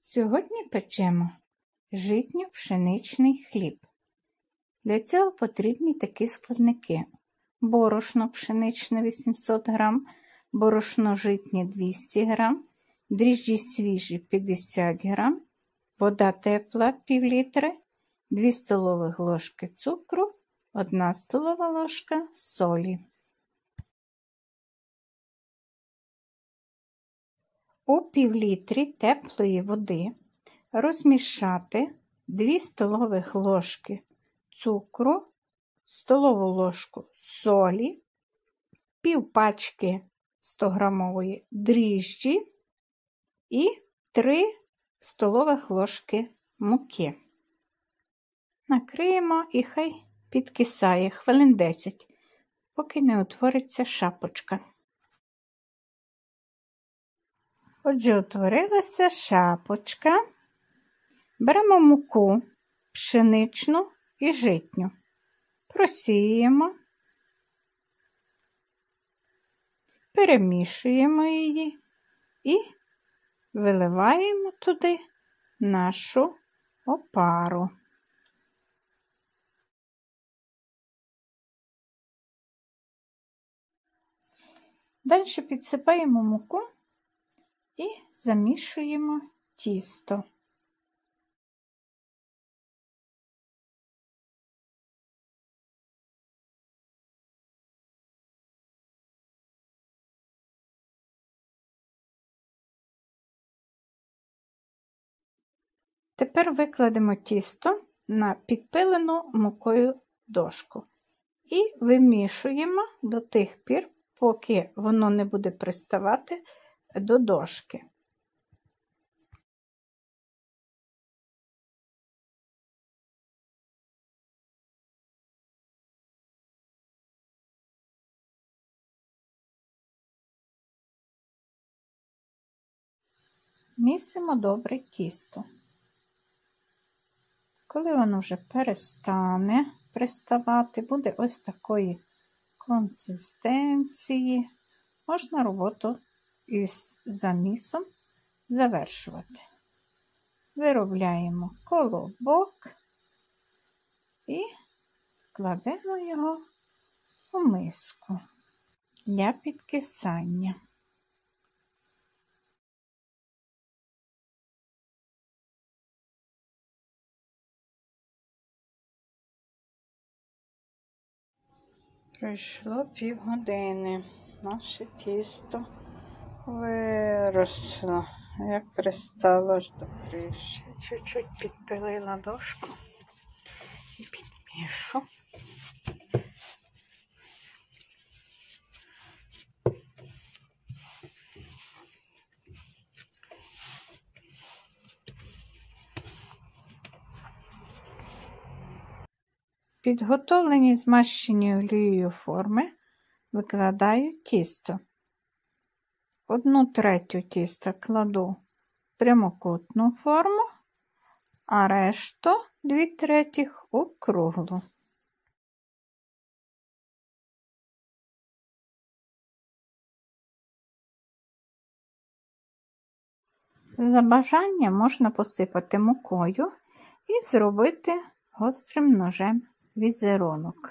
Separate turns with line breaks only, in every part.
Сьогодні печемо житньо-пшеничний хліб. Для цього потрібні такі складники: борошно пшеничне 800 г, борошно житнє 200 г, дріжджі свіжі 50 г, вода тепла пів літри, 2 столових ложки цукру, 1 столова ложка солі. У півлітрі теплої води розмішати 2 столових ложки цукру, столову ложку солі, пів пачки 100-грамової дріжджі і 3 столових ложки муки. Накриємо і хай підкисає хвилин 10, поки не утвориться шапочка. Отже, утворилася шапочка. Беремо муку пшеничну і житню. Просіємо, перемішуємо її і виливаємо туди нашу опару. Далі підсипаємо муку і замішуємо тісто. Тепер викладемо тісто на підпилену мукою дошку і вимішуємо до тих пір, поки воно не буде приставати до дошки. Місимо добре тісто. Коли воно вже перестане приставати, буде ось такої консистенції, можна роботу із замісом завершувати. Виробляємо колобок і кладемо його у миску для підкисання. Пройшло півгодини. Наше тісто виросло, як пристало аж до криші. Чуть-чуть підпилила дошку і підмішу. Підготовлені змащені олією форми викладаю тісто. 1/3 тіста кладу в прямокутну форму, а решту 2/3 у круглу. За бажанням можна посипати мукою і зробити гострим ножем візерунок.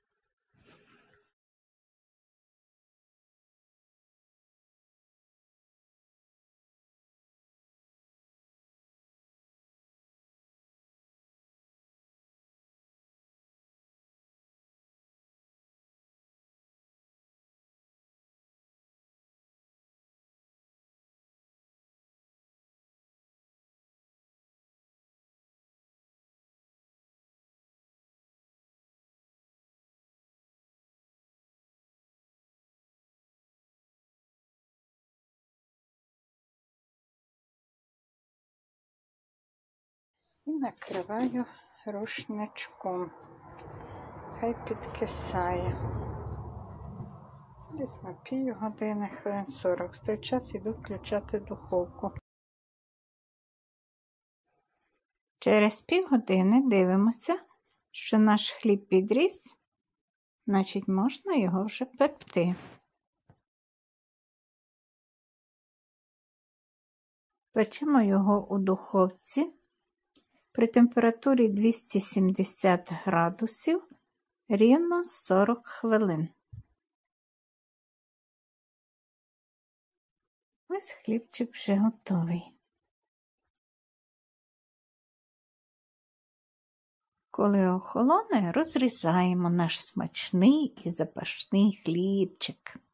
І накриваю рушничком. Хай підкисає. Десь на півгодини, хвилин 40. В той час іду включати духовку. Через півгодини дивимося, що наш хліб підріс, значить можна його вже пекти. Печемо його у духовці при температурі 270 градусів рівно 40 хвилин. Ось хлібчик вже готовий. Коли охолоне, розрізаємо наш смачний і запашний хлібчик.